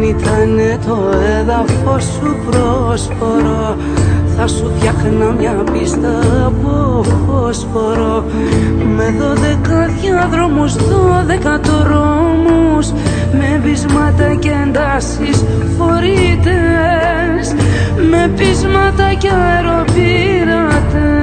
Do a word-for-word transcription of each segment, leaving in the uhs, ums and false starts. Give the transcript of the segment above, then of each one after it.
ήτανε το έδαφος σου πρόσφορο, θα σου φτιάχνα μια πίστα από φόσφορο, με δώδεκα διάδρομους, δώδεκα δρόμους, με βυσμάτα και εντάσεις φορείτες, με πείσματα και αεροπειρατές.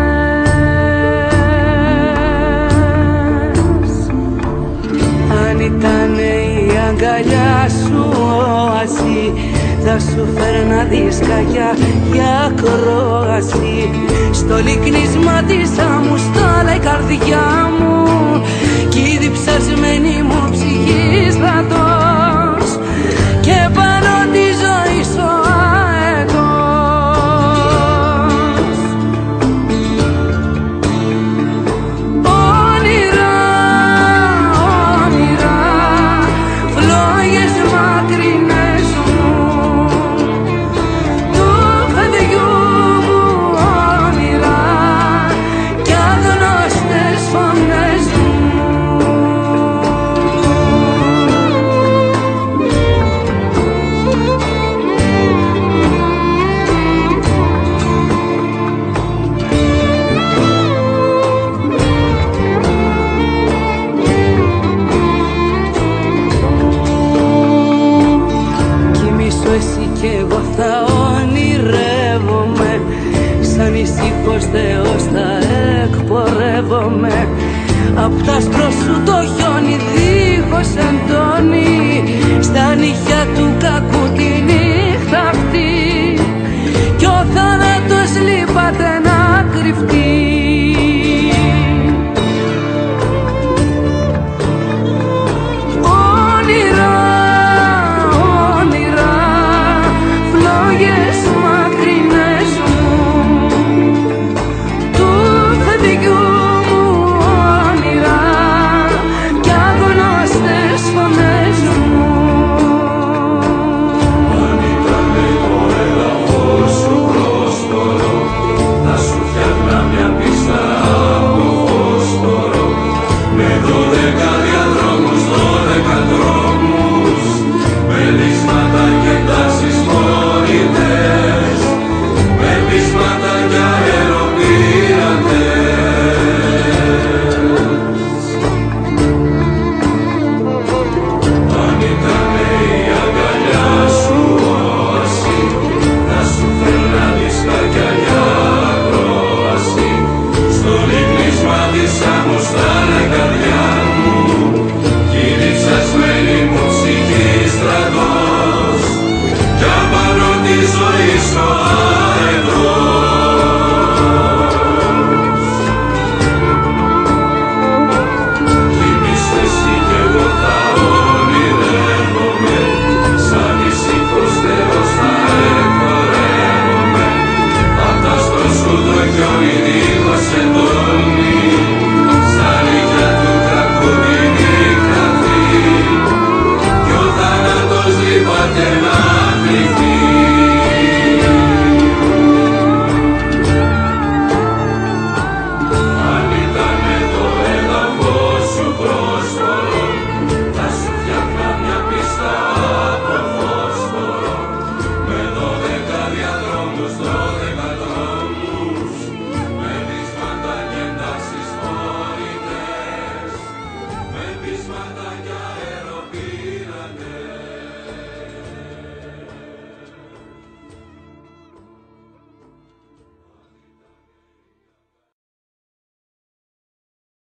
Αν ήτανε η αγκαλιά σου όαση, θα σου φέρνα δισκάκια για ακρόαση. Στο λυκνίσμα της άμμου στάλα η καρδιά μου, κι η διψασμένη μου ψυχή